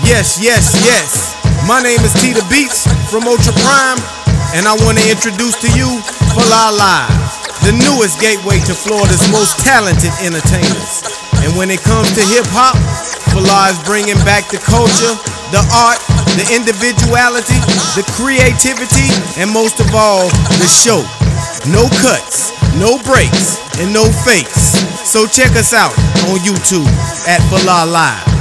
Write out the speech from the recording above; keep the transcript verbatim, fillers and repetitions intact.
Yes, yes, yes. My name is T The Beats from Ultra Prime, and I want to introduce to you Fala Live, the newest gateway to Florida's most talented entertainers. And when it comes to hip-hop, Fala is bringing back the culture, the art, the individuality, the creativity, and most of all, the show. No cuts, no breaks, and no fakes. So check us out on YouTube at Fala Live.